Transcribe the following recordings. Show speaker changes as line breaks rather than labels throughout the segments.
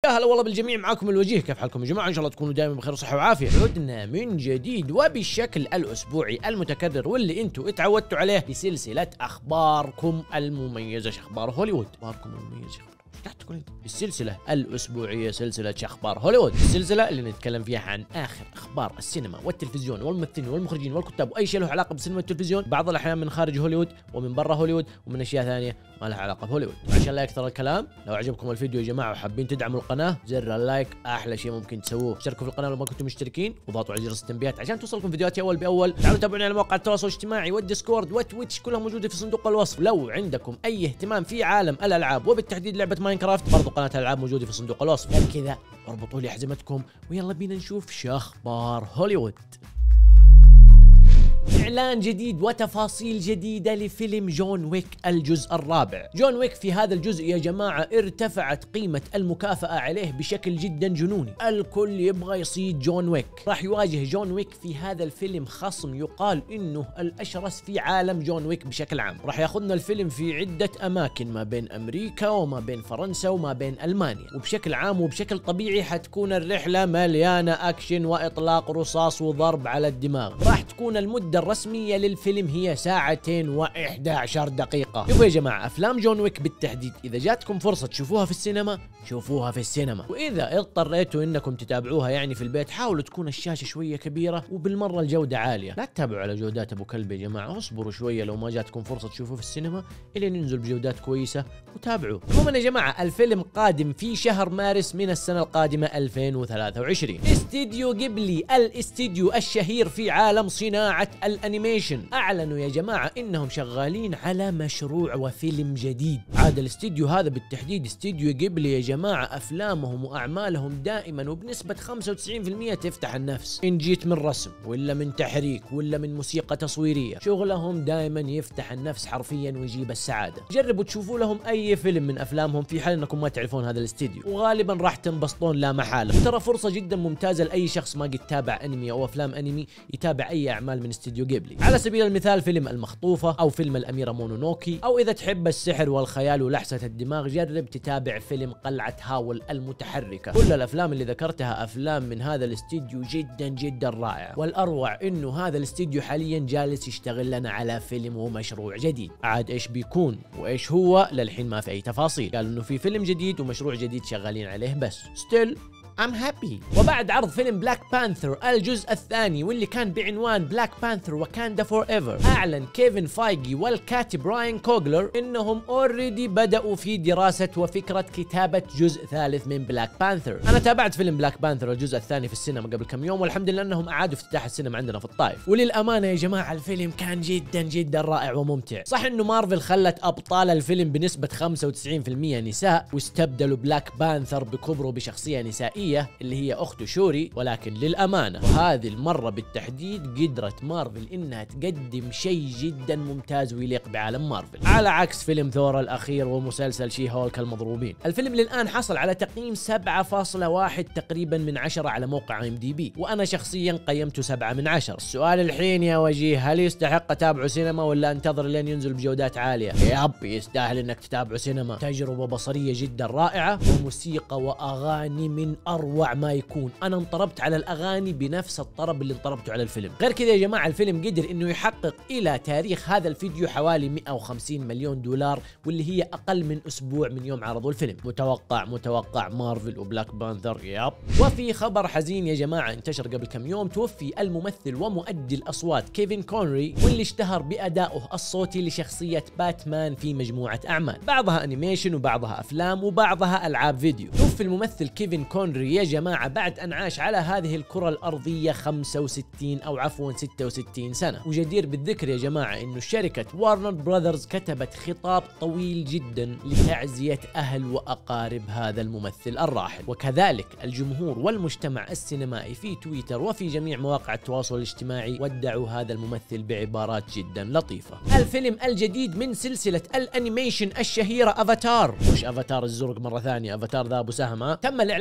يا هلا والله بالجميع، معاكم الوجيه. كيف حالكم يا جماعه؟ ان شاء الله تكونوا دائما بخير وصحه وعافيه. عدنا من جديد وبالشكل الاسبوعي المتكرر واللي انتم اتعودتوا عليه بسلسله اخباركم المميزه. اخبار هوليوود، اخباركم المميزه. السلسلة الأسبوعية سلسلة أخبار هوليوود، السلسلة اللي نتكلم فيها عن آخر أخبار السينما والتلفزيون والممثلين والمخرجين والكتاب وأي شيء له علاقة بالسينما والتلفزيون، بعض الأحيان من خارج هوليوود ومن برا هوليوود ومن أشياء ثانية ما لها علاقة بهوليوود. وعشان لا يكثر الكلام، لو عجبكم الفيديو يا جماعة وحابين تدعموا القناة، زر اللايك أحلى شيء ممكن تسووه. اشتركوا في القناة لو ما كنتم مشتركين وضغطوا على جرس التنبيهات عشان توصلكم فيديوهاتي أول بأول. تعالوا تابعوني على مواقع التواصل الاجتماعي والديسكورد وتويتش، كلها موجودة في صندوق الوصف. لو عندكم أي اهتمام في عالم الألعاب وبالتحديد لعبة ماينكرافت، برضو قناة الألعاب موجودة في صندوق الوصف. غير كذا اربطوا لي حزمتكم ويلا بينا نشوف شخبار هوليوود. إعلان جديد وتفاصيل جديدة لفيلم جون ويك الجزء الرابع. جون ويك في هذا الجزء يا جماعة ارتفعت قيمة المكافأة عليه بشكل جدا جنوني. الكل يبغى يصيد جون ويك. راح يواجه جون ويك في هذا الفيلم خصم يقال إنه الأشرس في عالم جون ويك بشكل عام. راح ياخذنا الفيلم في عدة أماكن ما بين أمريكا وما بين فرنسا وما بين ألمانيا، وبشكل عام وبشكل طبيعي حتكون الرحلة مليانة أكشن وإطلاق رصاص وضرب على الدماغ. راح تكون المدة الرسمية للفيلم هي 2:11 دقيقة. شوفوا يا جماعة، أفلام جون ويك بالتحديد إذا جاتكم فرصة تشوفوها في السينما شوفوها في السينما، وإذا اضطريتوا إنكم تتابعوها يعني في البيت حاولوا تكون الشاشة شوية كبيرة وبالمرة الجودة عالية. لا تتابعوا على جودات أبو كلب يا جماعة، اصبروا شوية لو ما جاتكم فرصة تشوفوه في السينما إلى ننزل بجودات كويسة وتابعوا. عموما يا جماعة الفيلم قادم في شهر مارس من السنة القادمة 2023. استديو غيبلي، الاستديو الشهير في عالم صناعة الانيميشن، اعلنوا يا جماعه انهم شغالين على مشروع وفيلم جديد. عاد الاستديو هذا بالتحديد استديو غيبلي يا جماعه افلامهم واعمالهم دائما وبنسبه 95% تفتح النفس، ان جيت من رسم ولا من تحريك ولا من موسيقى تصويريه، شغلهم دائما يفتح النفس حرفيا ويجيب السعاده. جربوا تشوفوا لهم اي فيلم من افلامهم في حال انكم ما تعرفون هذا الاستديو، وغالبا راح تنبسطون لا محاله. ترى فرصه جدا ممتازه لاي شخص ما قد تابع انمي او افلام انمي يتابع اي اعمال من استديو غيبلي. على سبيل المثال فيلم المخطوفة أو فيلم الأميرة مونونوكي، أو إذا تحب السحر والخيال ولحسة الدماغ جرب تتابع فيلم قلعة هاول المتحركة. كل الأفلام اللي ذكرتها أفلام من هذا الاستديو جدا جدا رائعة، والأروع إنه هذا الاستديو حاليا جالس يشتغل لنا على فيلم ومشروع جديد. عاد إيش بيكون وإيش هو للحين ما في أي تفاصيل، قالوا إنه في فيلم جديد ومشروع جديد شغالين عليه بس ستيل I'm happy. وبعد عرض فيلم بلاك بانثر الجزء الثاني واللي كان بعنوان بلاك بانثر وكاندا فور ايفر، اعلن كيفن فايجي والكاتب راين كوغلر انهم اوريدي بدأوا في دراسة وفكرة كتابة جزء ثالث من بلاك بانثر. انا تابعت فيلم بلاك بانثر الجزء الثاني في السينما قبل كم يوم، والحمد لله انهم اعادوا افتتاح السينما عندنا في الطائف، وللامانة يا جماعة الفيلم كان جدا جدا رائع وممتع. صح انه مارفل خلت ابطال الفيلم بنسبة 95% نساء واستبدلوا بلاك بانثر بكبره بشخصية نسائية اللي هي أخته شوري، ولكن للأمانة وهذه المرة بالتحديد قدرت مارفل إنها تقدم شيء جدا ممتاز ويليق بعالم مارفل، على عكس فيلم ثور الأخير ومسلسل شي هولك المضروبين. الفيلم للآن حصل على تقييم 7.1 تقريبا من 10 على موقع IMDb، وأنا شخصيا قيمته 7 من 10. السؤال الحين يا وجيه، هل يستحق أتابعه سينما ولا أنتظر لين ينزل بجودات عالية؟ يب يستاهل إنك تتابعه سينما، تجربة بصرية جدا رائعة وموسيقى وأغاني من أروع ما يكون. أنا انطربت على الأغاني بنفس الطرب اللي انطربته على الفيلم. غير كذا يا جماعة الفيلم قدر إنه يحقق إلى تاريخ هذا الفيديو حوالي 150 مليون دولار، واللي هي أقل من أسبوع من يوم عرضوا الفيلم. متوقع مارفل وبلاك بانثر. ياب. وفي خبر حزين يا جماعة انتشر قبل كم يوم، توفي الممثل ومؤدي الأصوات كيفن كونري، واللي اشتهر بأدائه الصوتي لشخصية باتمان في مجموعة أعمال، بعضها أنيميشن وبعضها أفلام وبعضها ألعاب فيديو. توفي الممثل كيفن كونري يا جماعة بعد أن عاش على هذه الكرة الأرضية 66 سنة. وجدير بالذكر يا جماعة إنه شركة وارنر براذرز كتبت خطاب طويل جدا لتعزية أهل وأقارب هذا الممثل الراحل، وكذلك الجمهور والمجتمع السينمائي في تويتر وفي جميع مواقع التواصل الاجتماعي ودعوا هذا الممثل بعبارات جدا لطيفة. الفيلم الجديد من سلسلة الأنيميشن الشهيرة أفاتار، مش أفاتار الزرق مرة ثانية، أفاتار ذا أبو سهم، تم الإعلان يا جماعة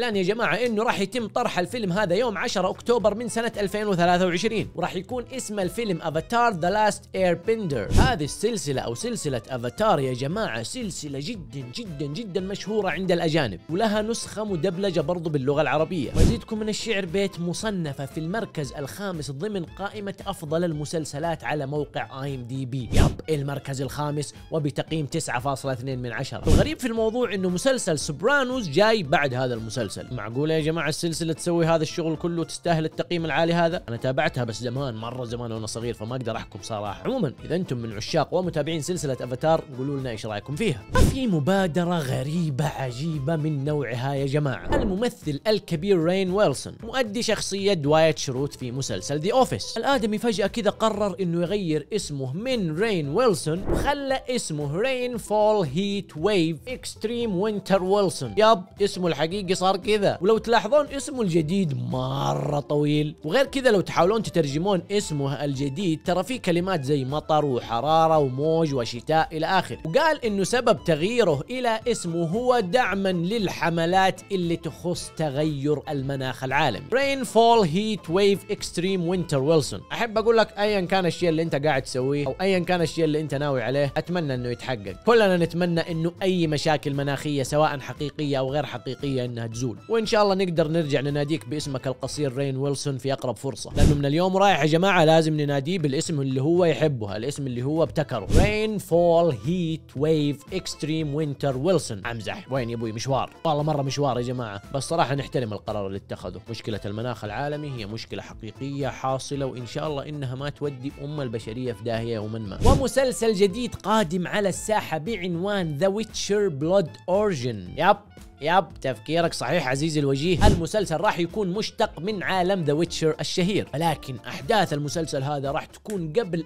جماعة انه راح يتم طرح الفيلم هذا يوم 10 اكتوبر من سنة 2023، وراح يكون اسم الفيلم افاتار ذا لاست اير بندر. هذه السلسلة او سلسلة افاتار يا جماعة سلسلة جدا جدا جدا مشهورة عند الاجانب، ولها نسخة مدبلجة برضو باللغة العربية. وازيدكم من الشعر بيت مصنفة في المركز الخامس ضمن قائمة افضل المسلسلات على موقع IMDb. يب المركز الخامس وبتقييم 9.2 من 10. الغريب في الموضوع انه مسلسل سوبرانوس جاي بعد هذا المسلسل. معقولة يا جماعة السلسلة تسوي هذا الشغل كله وتستاهل التقييم العالي هذا؟ انا تابعتها بس زمان، مرة زمان وانا صغير، فما اقدر احكم صراحة. عموما اذا انتم من عشاق ومتابعين سلسلة افاتار قولوا لنا ايش رايكم فيها. في مبادرة غريبة عجيبة من نوعها يا جماعة. الممثل الكبير رين ويلسون مؤدي شخصية دوايت شروت في مسلسل ذا اوفيس، الادمي فجأة كذا قرر انه يغير اسمه من رين ويلسون وخلى اسمه رين فول هيت ويف اكستريم وينتر ويلسون. يب اسمه الحقيقي صار كذا، ولو تلاحظون اسمه الجديد مرة طويل. وغير كذا لو تحاولون تترجمون اسمه الجديد ترى في كلمات زي مطر وحرارة وموج وشتاء الى اخر. وقال انه سبب تغييره الى اسمه هو دعما للحملات اللي تخص تغير المناخ العالمي. رين فول هيت ويف اكستريم وينتر ويلسون. احب اقول لك ايا كان الشيء اللي انت قاعد تسويه او ايا كان الشيء اللي انت ناوي عليه اتمنى انه يتحقق. كلنا نتمنى انه اي مشاكل مناخيه سواء حقيقيه او غير حقيقيه انها تزول، وان شاء الله نقدر نرجع نناديك باسمك القصير رين ويلسون في اقرب فرصه، لانه من اليوم رايح يا جماعه لازم نناديه بالاسم اللي هو يحبه، الاسم اللي هو ابتكره، رين فول هيت ويف اكستريم وينتر ويلسون. امزح، وين يا ابوي مشوار، والله مره مشوار يا جماعه، بس صراحه نحترم القرار اللي اتخذه. مشكله المناخ العالمي هي مشكله حقيقيه حاصله، وان شاء الله انها ما تودي البشريه في داهيه يوما ما. ومسلسل جديد قادم على الساحه بعنوان ذا ويتشر بلود اورجن. يب تفكيرك صحيح عزيزي الوجيه، المسلسل راح يكون مشتق من عالم ذا ويتشر الشهير، ولكن احداث المسلسل هذا راح تكون قبل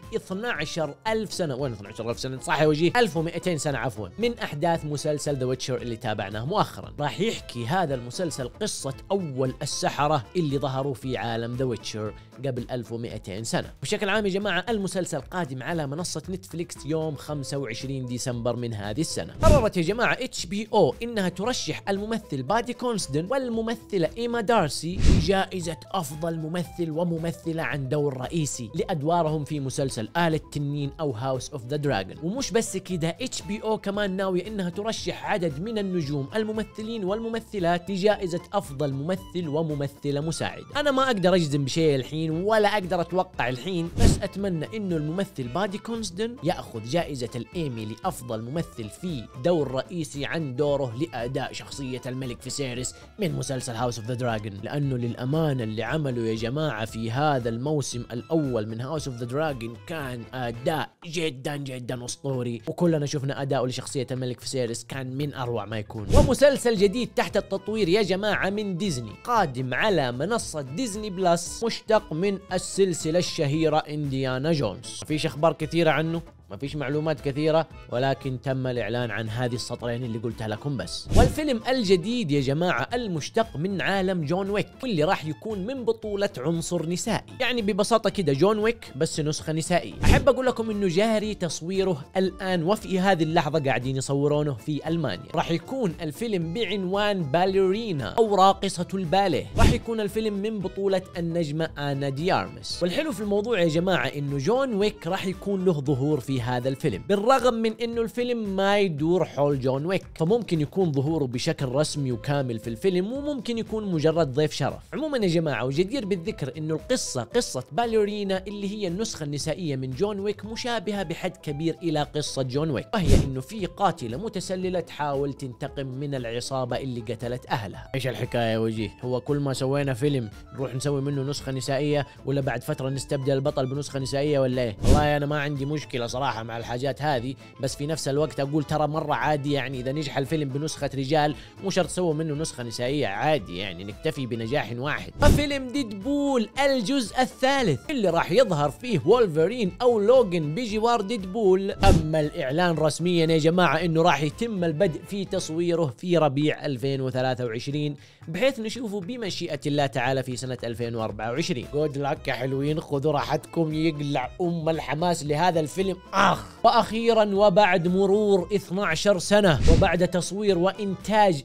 12,000 سنه. وين 12,000 سنه صح يا وجيه؟ 1200 سنه عفوا، من احداث مسلسل ذا ويتشر اللي تابعناه مؤخرا. راح يحكي هذا المسلسل قصه اول السحره اللي ظهروا في عالم ذا ويتشر قبل 1200 سنه. بشكل عام يا جماعه المسلسل قادم على منصه نتفليكس يوم 25 ديسمبر من هذه السنه. قررت يا جماعه HBO انها ترشح الممثل بادي كونستن والممثلة إيما دارسي لجائزة أفضل ممثل وممثلة عن دور رئيسي لأدوارهم في مسلسل آل التنين أو هاوس أوف ذا دراجون. ومش بس كده HBO كمان ناوية إنها ترشح عدد من النجوم الممثلين والممثلات لجائزة أفضل ممثل وممثلة مساعدة. أنا ما أقدر أجزم بشيء الحين ولا أقدر أتوقع الحين، بس أتمنى إنه الممثل بادي كونستن يأخذ جائزة الإيمي لأفضل ممثل في دور رئيسي عن دوره لأداء شخصية الملك فيسيريس من مسلسل هاوس اوف ذا دراجون، لانه للامانه اللي عمله يا جماعه في هذا الموسم الاول من هاوس اوف ذا دراجون كان اداء جدا جدا اسطوري، وكلنا شفنا اداؤه لشخصيه الملك فيسيريس كان من اروع ما يكون. ومسلسل جديد تحت التطوير يا جماعه من ديزني قادم على منصه ديزني بلس مشتق من السلسله الشهيره انديانا جونز. مفيش اخبار كثيره عنه، ما فيش معلومات كثيرة، ولكن تم الإعلان عن هذه السطرين اللي قلتها لكم بس. والفيلم الجديد يا جماعة المشتق من عالم جون ويك، واللي راح يكون من بطولة عنصر نسائي، يعني ببساطة كده جون ويك بس نسخة نسائية. أحب أقول لكم إنه جاري تصويره الآن وفي هذه اللحظة قاعدين يصورونه في ألمانيا. راح يكون الفيلم بعنوان باليرينا أو راقصة الباليه. راح يكون الفيلم من بطولة النجمة آنا دي أرمس. والحلو في الموضوع يا جماعة إنه جون ويك راح يكون له ظهور في هذا الفيلم، بالرغم من انه الفيلم ما يدور حول جون ويك، فممكن يكون ظهوره بشكل رسمي وكامل في الفيلم، وممكن يكون مجرد ضيف شرف. عموما يا جماعه وجدير بالذكر انه قصه باليرينا اللي هي النسخه النسائيه من جون ويك مشابهه بحد كبير الى قصه جون ويك، وهي انه في قاتله متسلله تحاول تنتقم من العصابه اللي قتلت اهلها. ايش الحكايه يا وجيه؟ هو كل ما سوينا فيلم نروح نسوي منه نسخه نسائيه، ولا بعد فتره نستبدل البطل بنسخه نسائيه ولا ايه؟ والله انا ما عندي مشكله صراحه مع الحاجات هذه، بس في نفس الوقت اقول ترى مره عادي، يعني اذا نجح الفيلم بنسخه رجال مو شرط تسووا منه نسخه نسائيه، عادي يعني نكتفي بنجاح واحد. ففيلم ديدبول الجزء الثالث اللي راح يظهر فيه وولفرين او لوجن بجوار ديدبول، اما الاعلان رسميا يا جماعه انه راح يتم البدء في تصويره في ربيع 2023، بحيث نشوفه بمشيئه الله تعالى في سنه 2024. جود لك يا حلوين، خذوا راحتكم، يقلع الحماس لهذا الفيلم واخيرا وبعد مرور 12 سنة وبعد تصوير وانتاج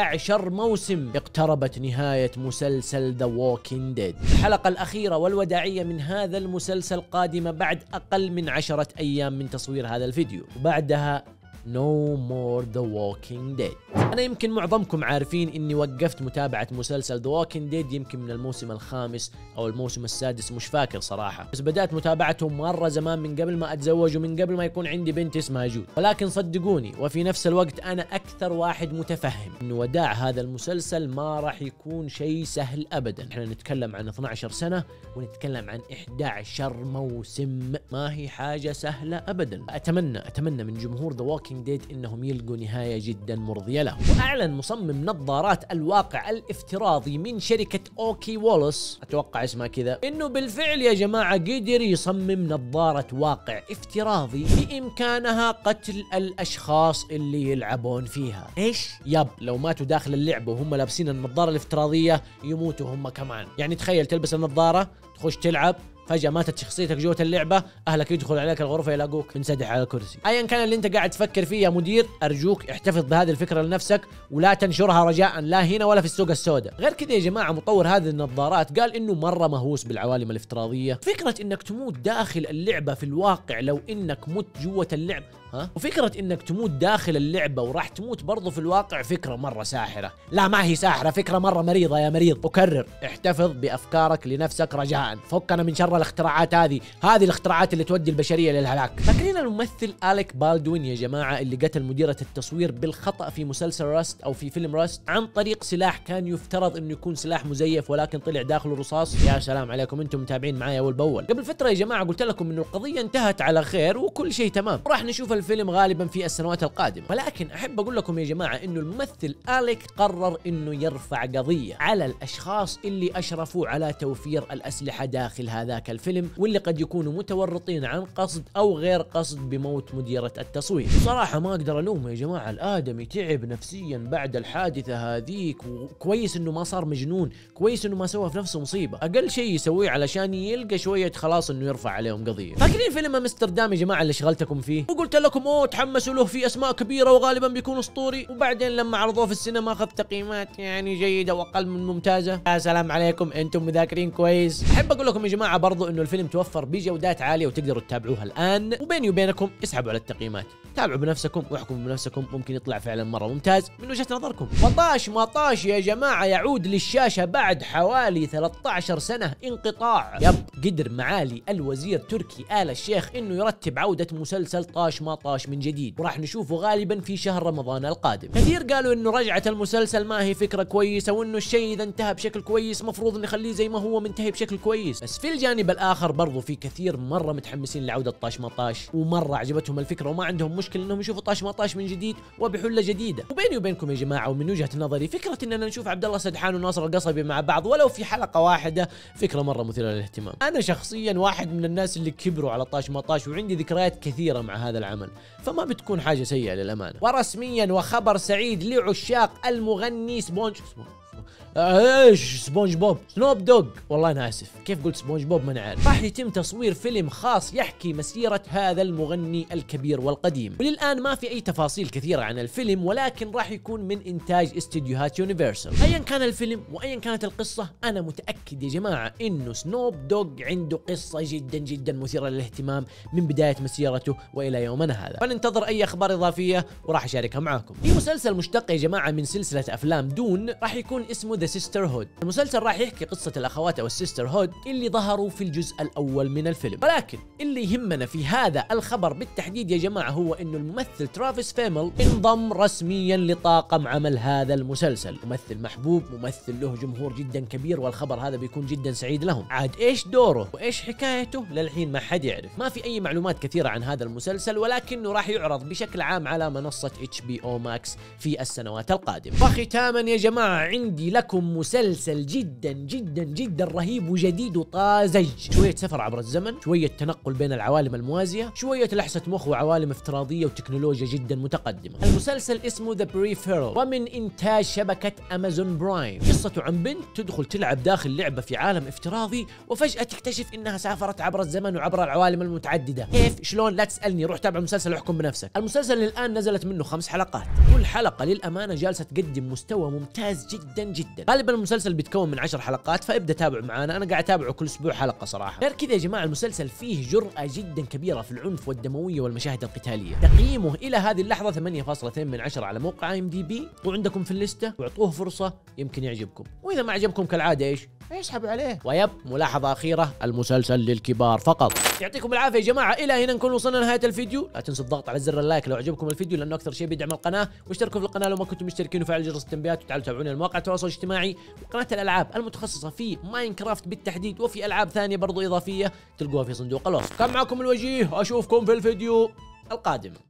11 موسم اقتربت نهاية مسلسل The Walking Dead. الحلقة الأخيرة والوداعية من هذا المسلسل قادمة بعد أقل من 10 أيام من تصوير هذا الفيديو، وبعدها No more The Walking Dead. أنا يمكن معظمكم عارفين إني وقفت متابعة مسلسل The Walking Dead يمكن من الموسم الخامس أو الموسم السادس، مش فاكر صراحة، بس بدأت متابعته مرة زمان من قبل ما أتزوج ومن قبل ما يكون عندي بنت اسمها جود. ولكن صدقوني وفي نفس الوقت أنا أكثر واحد متفهم إنه وداع هذا المسلسل ما راح يكون شيء سهل أبدا. إحنا نتكلم عن 12 سنة ونتكلم عن 11 موسم، ما هي حاجة سهلة أبدا. أتمنى من جمهور The Walking Dead إنهم يلقوا نهاية جدا مرضية له. وأعلن مصمم نظارات الواقع الافتراضي من شركة أوكي وولس، أتوقع اسمها كذا، إنه بالفعل يا جماعة قدر يصمم نظارة واقع افتراضي بإمكانها قتل الأشخاص اللي يلعبون فيها. إيش؟ يب، لو ماتوا داخل اللعبة وهم لابسين النظارة الافتراضية يموتوا هم كمان. يعني تخيل تلبس النظارة تخش تلعب، فجأة ماتت شخصيتك جوة اللعبة، أهلك يدخل عليك الغرفة يلاقوك منسدح على الكرسي. أيا كان اللي أنت قاعد تفكر فيه يا مدير، أرجوك احتفظ بهذه الفكرة لنفسك ولا تنشرها رجاء، لا هنا ولا في السوق السوداء. غير كذا يا جماعة، مطور هذه النظارات قال إنه مرة مهووس بالعوالم الافتراضية. فكرة إنك تموت داخل اللعبة في الواقع لو إنك مت جوة اللعبة، وفكرة إنك تموت داخل اللعبة وراح تموت برضو في الواقع فكرة مرة ساحرة. لا ما هي ساحرة، فكرة مرة مريضة يا مريض. أكرر، احتفظ بأفكارك لنفسك رجاء، فكنا من شر الاختراعات هذه الاختراعات اللي تودي البشرية للهلاك. فاكرين الممثل أليك بالدوين يا جماعة اللي قتل مديرة التصوير بالخطأ في مسلسل راست أو في فيلم راست عن طريق سلاح كان يفترض إنه يكون سلاح مزيف ولكن طلع داخله رصاص؟ يا سلام عليكم، انتم متابعين معايا أول بأول. قبل فترة يا جماعة قلت لكم إنه القضية انتهت على خير وكل شيء تمام، راح نشوف الفيلم غالبا في السنوات القادمة. ولكن أحب أقول لكم يا جماعة إنه الممثل أليك قرر إنه يرفع قضية على الأشخاص اللي أشرفوا على توفير الأسلحة داخل هذاك الفيلم، واللي قد يكونوا متورطين عن قصد أو غير قصد بموت مديرة التصوير. صراحة ما أقدر ألومه يا جماعة، الآدمي تعب نفسيا بعد الحادثة هذيك، وكويس إنه ما صار مجنون، كويس إنه ما سوى في نفسه مصيبة. أقل شيء يسويه علشان يلقى شوية خلاص إنه يرفع عليهم قضية. فاكرين فيلم أمستردام يا جماعة اللي شغلتكم فيه وقلت لكم تحمسوا له، في أسماء كبيرة وغالبا بيكون أسطوري، وبعدين لما عرضوه في السينما أخذ تقييمات يعني جيدة وأقل من ممتازة. يا سلام عليكم، أنتم مذاكرين كويس. أحب أقول لكم يا جماعة برضو إنه الفيلم توفر بجودات عالية وتقدروا تتابعوها الآن، وبيني وبينكم اسحبوا على التقييمات، تابعوا بنفسكم واحكموا بنفسكم، ممكن يطلع فعلا مرة ممتاز من وجهة نظركم. مطاش يا جماعة يعود للشاشة بعد حوالي 13 سنة انقطاع. يب، قدر معالي الوزير تركي آل الشيخ إنه يرتب عودة مسلسل طاش ما طاش من جديد، وراح نشوفه غالبا في شهر رمضان القادم. كثير قالوا إنه رجعة المسلسل ما هي فكرة كويسة، وإنه الشيء إذا انتهى بشكل كويس مفروض نخليه زي ما هو منتهي بشكل كويس. بس في الجانب الآخر برضو في كثير مرة متحمسين لعودة طاش ما طاش، ومرة عجبتهم الفكرة وما عندهم مشكلة إنهم يشوفوا طاش ما طاش من جديد وبحلة جديدة. وبيني وبينكم يا جماعة ومن وجهة نظري، فكرة إننا نشوف عبد الله سدحان وناصر القصبي مع بعض ولو في حلقة واحدة فكرة مرة مثيرة للاهتمام. أنا شخصيا واحد من الناس اللي كبروا على طاش ما طاش وعندي ذكريات كثيرة مع هذا العمل، فما بتكون حاجة سيئة للأمانة. ورسميا وخبر سعيد لعشاق المغني سبونج بوب سنوب دوغ، والله انا اسف كيف قلت سبونج بوب ما انا عارف، راح يتم تصوير فيلم خاص يحكي مسيرة هذا المغني الكبير والقديم. وللآن ما في اي تفاصيل كثيرة عن الفيلم، ولكن راح يكون من انتاج استديوهات يونيفرسال. ايا كان الفيلم وايا كانت القصة، انا متأكد يا جماعة انه سنوب دوغ عنده قصة جدا جدا مثيرة للاهتمام من بداية مسيرته والى يومنا هذا. فننتظر اي اخبار اضافية وراح اشاركها معاكم. في مسلسل مشتق يا جماعة من سلسلة افلام دون راح يكون اسمه ذا سيستر هود. المسلسل راح يحكي قصة الأخوات أو السيستر هود اللي ظهروا في الجزء الأول من الفيلم. ولكن اللي يهمنا في هذا الخبر بالتحديد يا جماعة هو إنه الممثل ترافيس فيمل انضم رسميا لطاقم عمل هذا المسلسل. ممثل محبوب، ممثل له جمهور جدا كبير، والخبر هذا بيكون جدا سعيد لهم. عاد إيش دوره وإيش حكايته للحين ما حد يعرف. ما في أي معلومات كثيرة عن هذا المسلسل، ولكنه راح يعرض بشكل عام على منصة HBO Max في السنوات القادمة. وختاما يا جماعة عندي لكم مسلسل جدا جدا جدا رهيب وجديد وطازج. شوية سفر عبر الزمن، شوية تنقل بين العوالم الموازية، شوية لحسة مخ وعوالم افتراضية وتكنولوجيا جدا متقدمة. المسلسل اسمه The Peripheral ومن إنتاج شبكة أمازون برايم. قصته عن بنت تدخل تلعب داخل لعبة في عالم افتراضي، وفجأة تكتشف انها سافرت عبر الزمن وعبر العوالم المتعدده. كيف؟ شلون؟ لا تسالني، روح تابع المسلسل واحكم بنفسك. المسلسل الان نزلت منه 5 حلقات، كل حلقه للامانه جالسه تقدم مستوى ممتاز جدا جدا. غالبا المسلسل بيتكون من 10 حلقات، فابدا تابع معانا، انا قاعد اتابعه كل اسبوع حلقه صراحه. غير كذا يا جماعه المسلسل فيه جرأة جدا كبيره في العنف والدمويه والمشاهد القتاليه. تقييمه الى هذه اللحظه 8.2 من 10 على موقع IMDb، وعندكم في الليسته، واعطوه فرصه يمكن يعجبكم، واذا ما عجبكم كالعاده ايش؟ اسحبوا عليه. ويب، ملاحظه اخيره، المسلسل للكبار فقط. يعطيكم العافيه يا جماعه، الى هنا نكون وصلنا لنهايه الفيديو. لا تنسوا الضغط على زر اللايك لو عجبكم الفيديو لانه اكثر شيء بيدعم القناه، واشتركوا في القناه لو ما كنتم مشتركين وفعلوا جرس التنبيهات، وتعالوا تابعوني على مواقع التواصل الاجتماعي وقناه الالعاب المتخصصه في ماينكرافت بالتحديد، وفي العاب ثانيه برضو اضافيه تلقوها في صندوق الوصف. كان معكم الوجيه، اشوفكم في الفيديو القادم.